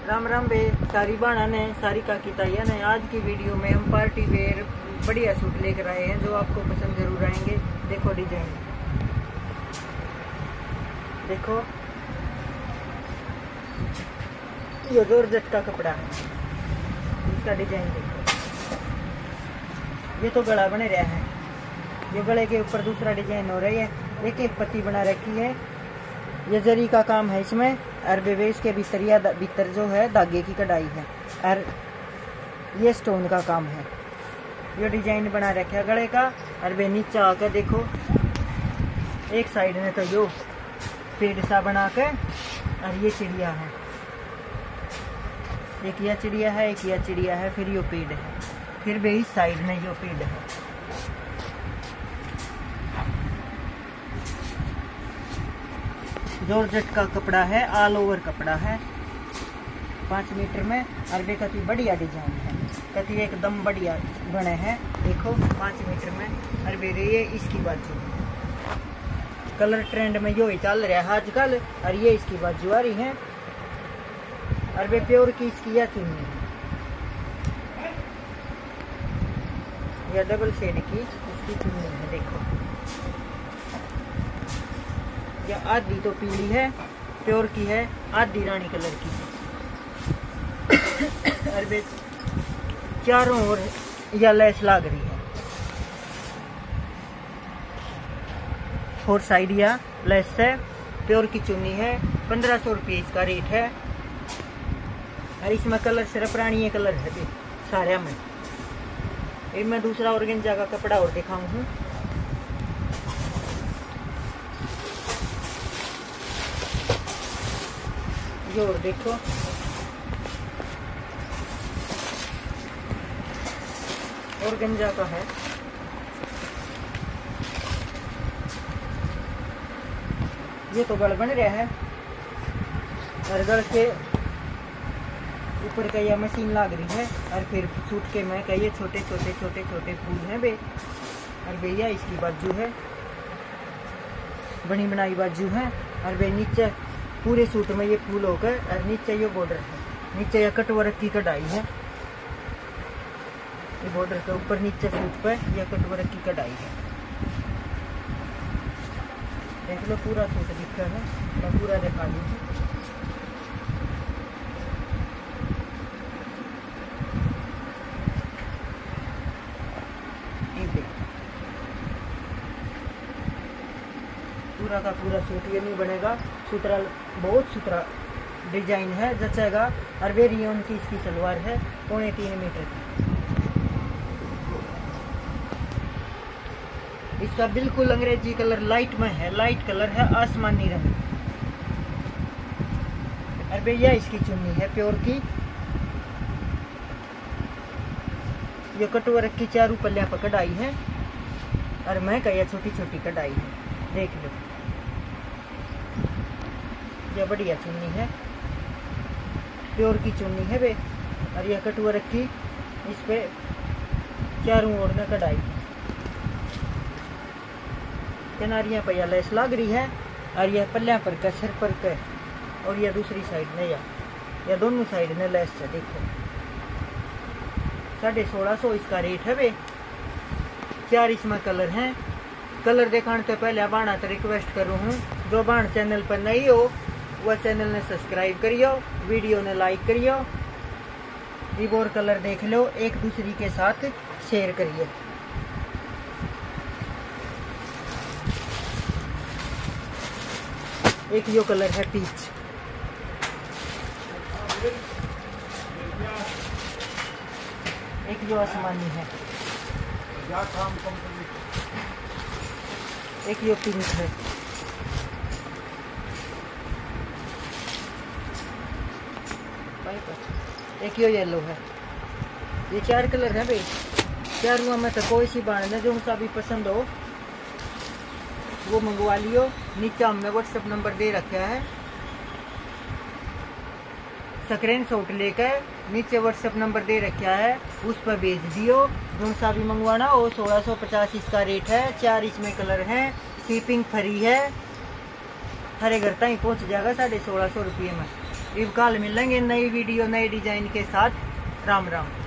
राम राम बे सारी बाणा ने सारी काकी ताइया ने। आज की वीडियो में हम पार्टी वेयर बढ़िया सूट लेकर आए हैं जो आपको पसंद जरूर आएंगे। देखो डिजाइन, देखो ये जॉर्जेट का कपड़ा है, इसका डिजाइन देखो। ये तो गला बने रहा है, ये गले के ऊपर दूसरा डिजाइन हो रही है, एक एक पत्ती बना रखी है। ये जरी का काम है इसमें, और बेबेस के भीतर जो है धागे की कढ़ाई है, और ये स्टोन का काम है। ये डिजाइन बना रखा है गले का। और वे नीचे आकर देखो, एक साइड में तो यो पेड़ सा बना के, और ये चिड़िया है, एक यह चिड़िया है, एक यह चिड़िया है, फिर यो पेड़ है, फिर भी इस साइड में यो पेड़ है। जॉर्जेट का कपड़ा है, ऑल ओवर कपड़ा है, 5 मीटर में। अरबे कति बढ़िया डिजाइन है, कति एकदम बढ़िया बने हैं। देखो 5 मीटर में अरबे रही है। इसकी बाजू कलर ट्रेंड में यो ही चल रहा है आजकल, और ये इसकी बाजू आ रही है। अरबे प्योर की इसकी यह चुन्नी है, यह डबल शेड की इसकी चुन्नी है। देखो यह आधी तो पीली है, प्योर की है, आधी रानी कलर की है। अरबे चारों ओर यह लेस लग रही है, 4 साइड या लेस है, प्योर की चुन्नी है। 1500 रुपये इसका रेट है। और इसमें कलर सिर्फ रानी कलर है सारे में। एक मैं दूसरा ऑर्गेन्जा का कपड़ा और दिखाऊं हूँ। ये और देखो, ऑर्गेन्जा का है। ये तो गल बन रहा है, और गल के ऊपर का यह मशीन लग रही है, और फिर सूट के में कई छोटे छोटे छोटे छोटे फूल हैं बे। और भैया इसकी बाजू है, बनी बनाई बाजू है। और बे नीचे पूरे सूट में ये फूल होकर, और नीचे ये बॉर्डर है, नीचे यह कटवर्क की कढ़ाई है। ये बॉर्डर के ऊपर नीचे सूट पर यह कटवर्क की कढ़ाई है। देख लो पूरा सूट दिख रहा है, मैं पूरा दिखा दूँ। पूरा का पूरा सूट ये नहीं बनेगा, सुतरा बहुत सुतरा डिजाइन है, जचेगा। और वे रियोन की इसकी सलवार है, 3.25 मीटर की। इसका बिल्कुल अंग्रेजी कलर लाइट में है, लाइट कलर है, आसमानी रंग। और भैया इसकी चुन्नी है प्योर की। ये कटवर्क की चारों पल्लियां पर कढ़ाई है, और मैं कहीं छोटी छोटी कढ़ाई है। देख लो यह बढ़िया चुन्नी है, प्योर की चुन्नी है बे। और यह कटवर्क की इस पे चारों ओर में कढ़ाई, किनारियां पर यह लेस लग रही है, और यह पल्लियां पर का सिर पर का, और यह दूसरी साइड में या दोनों साइड में लेस है। देखो 1650 इसका रेट है बे। 4 इसमें कलर हैं। कलर दिखाने से पहले बाणा तो रिक्वेस्ट करूँ हूँ, जो बाण चैनल पर नहीं हो वह चैनल ने सब्सक्राइब करियो, वीडियो ने लाइक करियो, रिबोर कलर देख लो, एक दूसरे के साथ शेयर करिए। एक यो कलर है पीच, एक यो आसमानी है, एक यो पिंक है, एक यो येलो है। ये 4 कलर है भाई। 4 में तो कोई सी बाण है, जो सा भी पसंद हो वो मंगवा लियो। नीचे हमने व्हाट्सएप नंबर दे रखा है, स्क्रीनशॉट लेकर नीचे व्हाट्सएप नंबर दे रखा है, उस पर भेज दियो। जो सा भी मंगवाना हो 1650 इसका रेट है। 4 इसमें कलर हैं, शिपिंग फ्री है, हरे घर तक पहुँच जाएगा 1650 रुपये में। इब कल मिलेंगे नई वीडियो नए डिजाइन के साथ। राम राम।